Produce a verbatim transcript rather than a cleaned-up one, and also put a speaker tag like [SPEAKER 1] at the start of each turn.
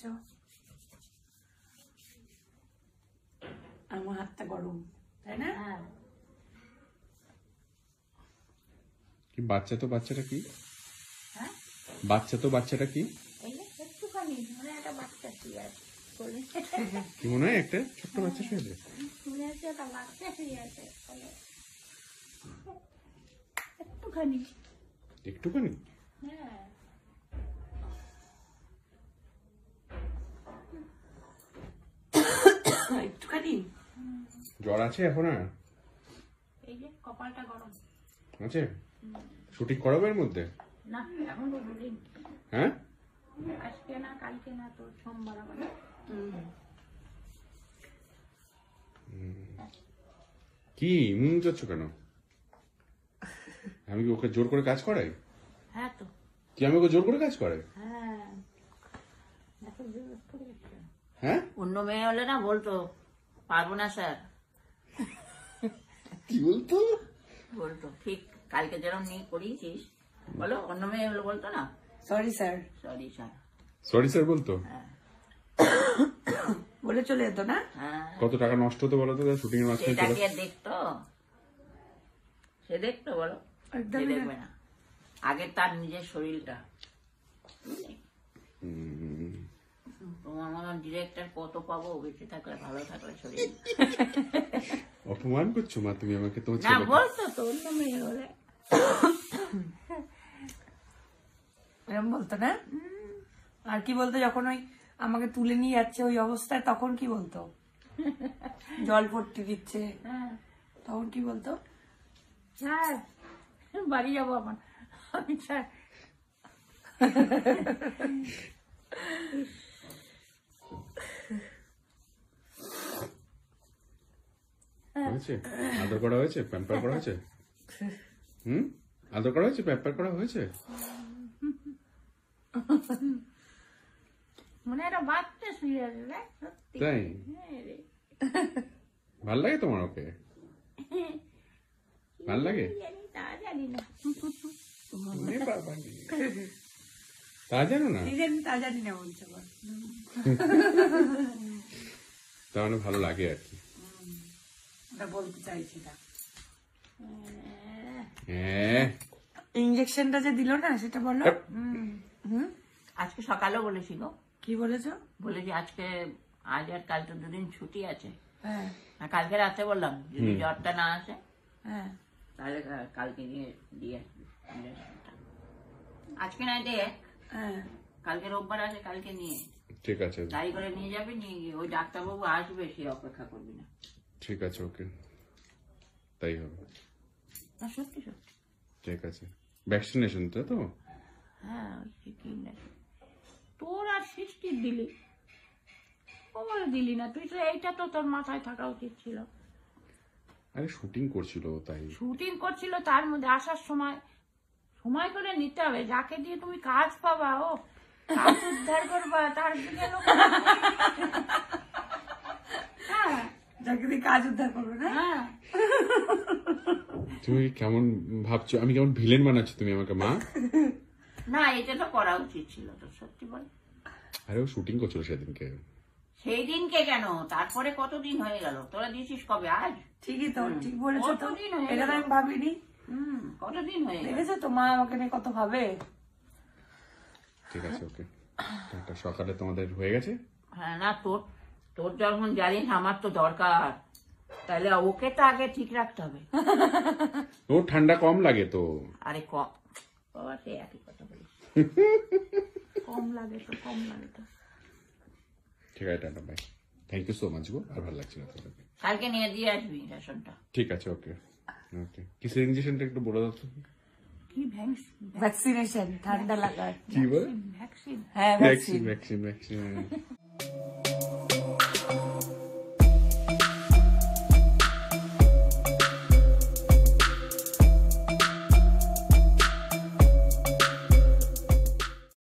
[SPEAKER 1] দিয়েছো। আমার হাতটা গরম, তাই না?
[SPEAKER 2] কি বাচ্চা তো বাচ্চাটা কি?
[SPEAKER 1] হ্যাঁ
[SPEAKER 2] বাচ্চা তো বাচ্চাটা কি?
[SPEAKER 1] একটুখানি মানে একটা বাচ্চা শুয়ে আছে,
[SPEAKER 2] কি মনে হয় একটা ছোট্ট বাচ্চা শুয়ে আছে?
[SPEAKER 1] শুয়ে আছে, একটা বাচ্চা শুয়ে আছে একটুখানি।
[SPEAKER 2] একটুখানি?
[SPEAKER 1] হ্যাঁ একটুখানি।
[SPEAKER 2] জ্বর আছে এখন? আর
[SPEAKER 1] এই যে কপালটা গরম
[SPEAKER 2] আছে? শুটিং করাবে এর মধ্যে?
[SPEAKER 1] না এখন তো দুদিন।
[SPEAKER 2] হ্যাঁ
[SPEAKER 1] আজকে না কালকে না, তো সোমবার আবার।
[SPEAKER 2] কি মুখ যাচ্ছ কেন? আমি কি ওকে জোর করে কাজ করাই?
[SPEAKER 1] হ্যাঁ তো।
[SPEAKER 2] কি আমি ওকে জোর করে কাজ করাই?
[SPEAKER 1] হ্যাঁ
[SPEAKER 2] হ্যাঁ
[SPEAKER 3] অন্য মেয়ে হলে না বলতো পারবো না স্যার,
[SPEAKER 2] কি বলতো?
[SPEAKER 3] বলতো ঠিক কালকে যেরকম নিয়ে করিয়েছিস, বলো অন্য মেয়ে হলে বলতো না
[SPEAKER 1] sorry sir,
[SPEAKER 3] sorry sir,
[SPEAKER 2] sorry sir বলতো?
[SPEAKER 1] বলে চলে যেত না?
[SPEAKER 3] হ্যাঁ
[SPEAKER 2] কত টাকা নষ্ট হতো বলো তো শুটিং এর মাঝখানে?
[SPEAKER 3] সেটা কি আর দেখতো? সে দেখতো বলো?
[SPEAKER 1] একদমই না।
[SPEAKER 3] দেখবে না, আগে তার নিজের শরীরটা। তোমার মতন ডিরেক্টর কত পাবো বেঁচে থাকলে, ভালো থাকলে শরীর।
[SPEAKER 2] অপমান করছো মা তুমি আমাকে? তোমার
[SPEAKER 3] না বলতো তো অন্য মেয়ে হলে
[SPEAKER 1] এরকম বলতো না? আর কি বলতো যখন ওই আমাকে তুলে নিয়ে যাচ্ছে ওই অবস্থায়, তখন কি বলতো? জল ভর্তি দিচ্ছে, তখন কি বলতো?
[SPEAKER 3] স্যার বাড়ি যাবো আমার, আমি স্যার।
[SPEAKER 2] হয়েছে? আদর করা হয়েছে? প্যাম্পার করা হয়েছে? হুম আদর করা হয়েছে? প্যাম্পার করা হয়েছে?
[SPEAKER 3] মনে একটা বাচ্চা শুয়ে আছে রে, সত্যি।
[SPEAKER 2] তাই? ভাল লাগে তোমার ওকে? ভাল লাগে?
[SPEAKER 3] তা জানি না।
[SPEAKER 2] তা জানো না?
[SPEAKER 1] তা জানি না বলছে,
[SPEAKER 2] তা মানে ভালো লাগে আর কি।
[SPEAKER 1] ওটা বলতে চাইছি না।
[SPEAKER 2] হ্যাঁ
[SPEAKER 1] ইঞ্জেকশনটা যে দিল না সেটা বলো। হুম
[SPEAKER 3] আজকে সকালেও বলেছি গো।
[SPEAKER 1] কি বলেছো?
[SPEAKER 3] বলেছি আজকে আজ আর কাল তো দুদিন ছুটি আছে।
[SPEAKER 1] হ্যাঁ
[SPEAKER 3] আর কালকে রাতে বললাম যদি জ্বরটা না আসে
[SPEAKER 1] হ্যাঁ
[SPEAKER 3] তাহলে কালকে নিয়ে দিয়ে আসবি ইঞ্জেকশনটা। আজকে নাই দেখ,
[SPEAKER 1] হ্যাঁ
[SPEAKER 3] কালকে রোববার আছে, কালকে নিয়ে
[SPEAKER 2] ঠিক আছে,
[SPEAKER 3] গাড়ি করে নিয়ে যাবি, নিয়ে গিয়ে ওই ডাক্তারবাবু আসবে, সে অপেক্ষা করবি না।
[SPEAKER 2] ঠিক আছে ওকে, তাই হবে।
[SPEAKER 3] না সত্যি সত্যি
[SPEAKER 2] ঠিক আছে। ভ্যাকসিনেশন তো তো?
[SPEAKER 3] হ্যাঁ ওই কি না, তোর আর সৃষ্টির দিলি, ওর দিলি না তুই তো। এইটা তো তোর মাথায় থাকা উচিত ছিল।
[SPEAKER 2] আরে শুটিং করছিল তাই।
[SPEAKER 3] শুটিং করছিল, তার মধ্যে আসার সময় সময় করে নিতে হবে। যাকে দিয়ে তুমি কাজ পাবা, ও কাজ উদ্ধার করবা, তার দিকে লোক। হ্যাঁ
[SPEAKER 1] যাকে দিয়ে কাজ উদ্ধার করবে না।
[SPEAKER 3] হ্যাঁ
[SPEAKER 2] তুমি কেমন ভাবছো? আমি কেমন ভিলেন বানাচ্ছ তুমি আমাকে মা?
[SPEAKER 3] না এটা তো করা উচিত ছিল তোর, সত্যি বল।
[SPEAKER 2] আরে ও শুটিং করছিল সেদিনকে।
[SPEAKER 3] সেই দিনকে কেন, তারপরে কতদিন হয়ে গেল? তোরা দিয়েছিস কবে? আজ?
[SPEAKER 1] ঠিকই তো, ঠিক বলেছো তো।
[SPEAKER 3] কতদিন হয়ে
[SPEAKER 1] এটা তো
[SPEAKER 3] গেল?
[SPEAKER 1] আমি ভাবিনি।
[SPEAKER 3] হম কতদিন হয়ে গেল?
[SPEAKER 1] দেখেছো তো মা আমাকে নিয়ে কত ভাবে।
[SPEAKER 2] ঠিক আছে ওকে, একটা সকালে তোমাদের হয়ে গেছে।
[SPEAKER 3] হ্যাঁ না তোর তোর যখন জানিস আমার তো দরকার, তাহলে ওকে তো আগে ঠিক রাখতে হবে।
[SPEAKER 2] ও ঠান্ডা কম লাগে তো।
[SPEAKER 3] আরে কম বাবা, সে একই কথা বলিস। কম লাগে তো, কম লাগে তো।
[SPEAKER 2] ঠিক আছে, tata bye. Thank you so much গো। আর ভালো লাগছে না তোমাকে।
[SPEAKER 3] কালকে নিয়ে দিয়ে আসবি রেশনটা।
[SPEAKER 2] ঠিক আছে ওকে ওকে। কিসের ইঞ্জেকশনটা একটু বলে দাও তো?
[SPEAKER 3] কি
[SPEAKER 1] ভ্যাকসিনেশন, ঠান্ডা লাগার।
[SPEAKER 2] কি বল?
[SPEAKER 3] ভ্যাকসিন?
[SPEAKER 1] হ্যাঁ
[SPEAKER 2] ভ্যাকসিন ভ্যাকসিন ভ্যাকসিন।